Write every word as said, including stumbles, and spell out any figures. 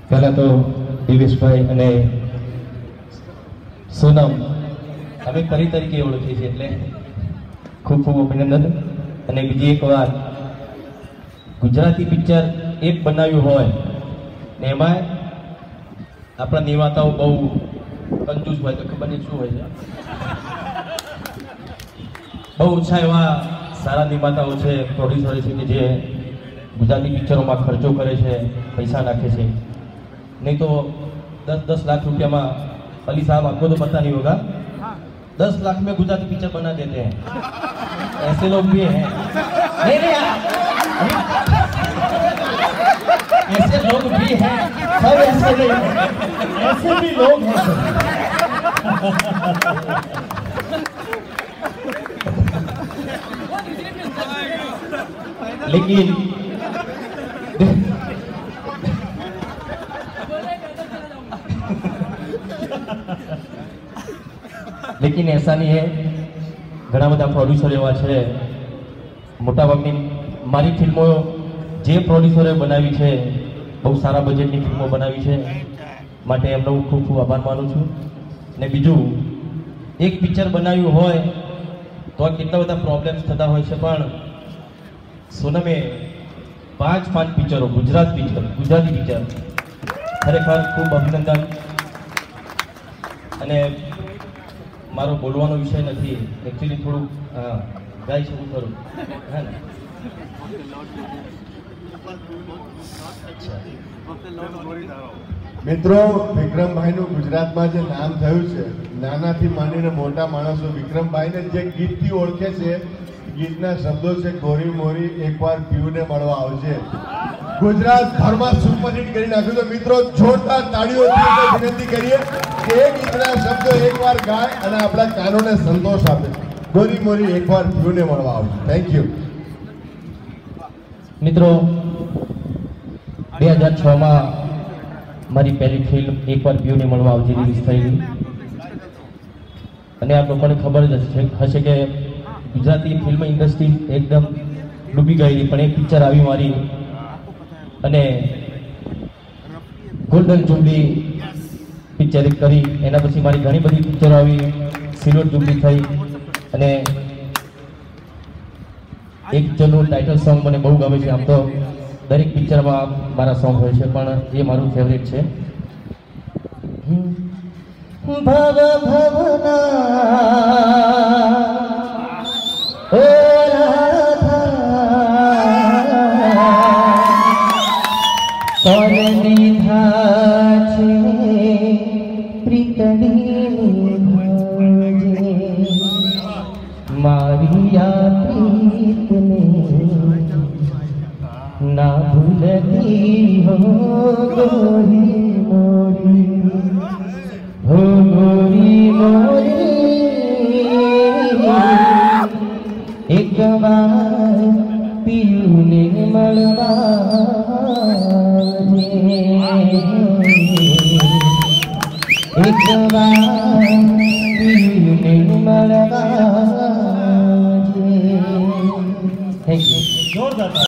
पहला तो दिवेश भाई અને सोनम અમે પરી તરીકે ઓળખીએ છીએ એટલે ખૂબ ખૂબ અભિનંદન। અને બીજી એક વાત, ગુજરાતી પિક્ચર એક બનાવ્યું હોય ને એમાં આપણા નિર્માતાઓ બહુ કંજૂસ હોય તો ખબર નહીં શું હોય છે, બહુ ઓછા એવા સારા નિર્માતાઓ છે, પ્રોડ્યુસરો છે કે જે ગુજરાતી પિક્ચરોમાં ખર્ચો કરે છે, पैसा नाखे છે। नहीं तो दस दस लाख रुपया में अली साहब आपको तो पता नहीं होगा, दस लाख में गुजराती पिक्चर बना देते हैं, ऐसे लोग भी हैं। नहीं नहीं ऐसे लोग भी हैं, सब ऐसे नहीं हैं, ऐसे भी लोग हैं। लेकिन लेकिन ऐसा नहीं है, घना बधा प्रोड्यूसर एवा छे, मोटा भागनी मारी फिल्मों जे प्रोड्यूसरे बनावी छे बहु सारा बजेटनी फिल्मों बनावी छे, माटे एमनो खूब खूब आभार मानु छुं। ने बीजू एक पिक्चर बनाव्युं होय तो केटला बधा प्रॉब्लेम्स थता होय छे, पण सोनमे पांच पांच पिक्चरो गुजरात पिक्चर गुजराती पिक्चर खरेखर खूब अभिनंदन। अने मारो बोलवानो विषय नहीं, एक्चुअली थोड़ू गाई शकूं खरुं है ने। मित्रों, विक्रम भाई नु गुजरात में जो नाम थयुं छे, नाना थी मानीने मोटा माणसो विक्रम भाई ने जे गीत थी ओळखे छे, गीतना शब्दों से गोरी मोरी एक बार पीयूने मळवा आवजे। गुजरात भर में सुपरहिट करी नाख्युं। तो मित्रों, जोरदार ताळीओथी विनंती करिए कि एक गीतना शब्दों एक बार गाय अने आपણા કાનોને संतोष आपे। गोरी मोरी एक बार पीयूने मळवा आवजे। Thank you. मित्रों, બે હજાર છ માં મારી પહેલી ફિલ્મ એક વાર પીયુને મળવા આવજે રિલીઝ થયેલી, અને આપ લોકોને ખબર જ હશે કે ગુજરાતી ફિલ્મ ઇન્ડસ્ટ્રી એકદમ ડૂબી ગયેલી, પણ એક પિક્ચર આવી મારી અને ગોલ્ડન જુબલી પિક્ચર કરી, એના પછી મારી ઘણી બધી પિક્ચરો આવી, સિલ્વર જુબલી થઈ, અને એક પિક્ચરનું ટાઇટલ સોંગ મને બહુ ગમે છે। આમ તો દરેક પિક્ચરમાં મારા સોંગ હોય છે, પણ એ મારું ફેવરેટ છે। ભવ ભવના ओ राधा सोनी धाचे प्रीतनी भाजे मारिया प्रीत ने ना भूलती हो गोरी मोरी, हो गोरी मोरी एक बार पीयूने मळवा आवजे, एक बार पीयूने मळवा